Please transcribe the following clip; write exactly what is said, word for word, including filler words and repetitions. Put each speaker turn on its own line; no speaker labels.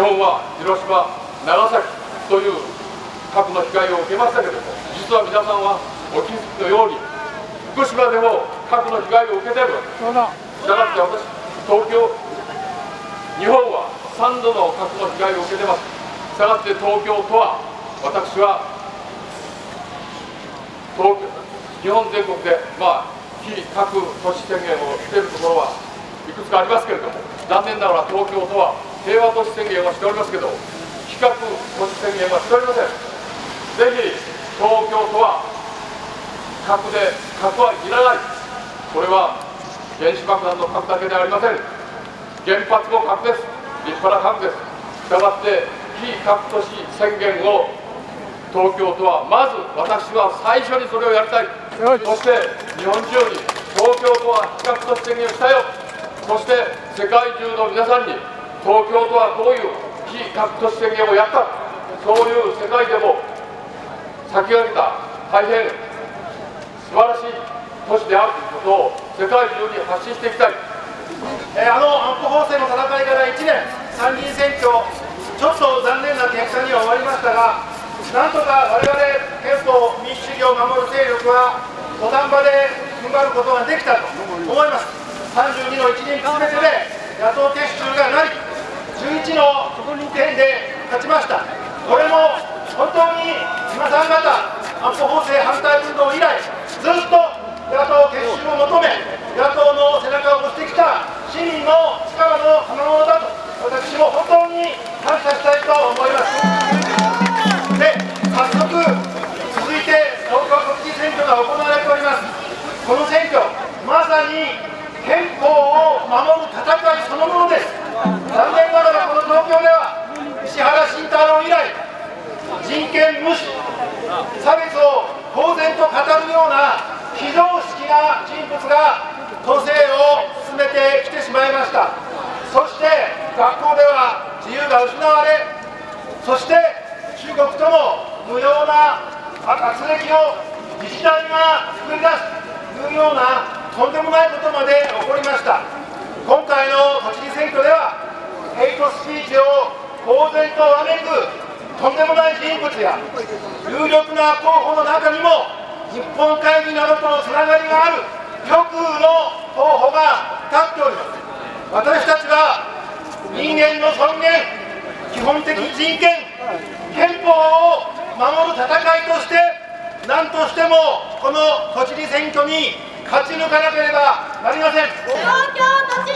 本は広島、長崎という核の被害を受けましたけれども、実は皆さんはお気づきのように福島でも核の被害を受けているわけです。したがって私、東京、日本はさんどの核の被害を受けてます。したがって東京都は、私は東京日本全国で、まあ、非核都市宣言をしているところはいくつかありますけれども、残念ながら東京都は平和都市宣言はしておりますけど、非核都市宣言はしておりません。ぜひ東京都は核で核はいらない、これは原子爆弾の核だけではありません。原発も核です。立派な核です。したがって非核都市宣言を東京都はまず、私は最初にそれをやりたい。そして日本中に東京都は非核都市宣言をしたよ。そして世界中の皆さんに東京都はこういう非核都市宣言をやった、そういう世界でも先駆けた大変素晴らしい都市であるということを世界中に発信していきたい。
えー、あの安保法制の戦いからいちねん、参議院選挙、ちょっと残念な結果には終わりましたが、なんとか我々憲法民主主義を守る勢力は土壇場で踏ん張ることができたと思います。さんじゅうにの一人すべてで野党結集がなり、じゅういちの県で勝ちました。これも本当に皆さん方、安保法制反対運動以来、ずっと野党結集を求め、野党の背中を押してきた市民の力の賜物だと、私も本当に感謝したいと思います。で、早速、続いて東京都知事選挙が行われております。この選挙、まさに憲法を守る戦いそのものです。残念ながらこの東京では、石原慎太郎以来、人権無視、差別を公然と語るような非常識な人物が都政を進めてきてしまいました。そして学校では自由が失われ、そして中国との無用な圧力を自治体が作り出すというようなとんでもないことまで起こりました。今回の都知事選挙ではヘイトスピーチを公然とわめくとんでもない人物や有力な候補の中にも日本会議などとのつながりがある極右の候補が立っております。私たちは人間の尊厳、基本的人権、憲法を守る戦いとして何としてもこの都知事選挙に勝ち抜かなければなりません。
東京都知事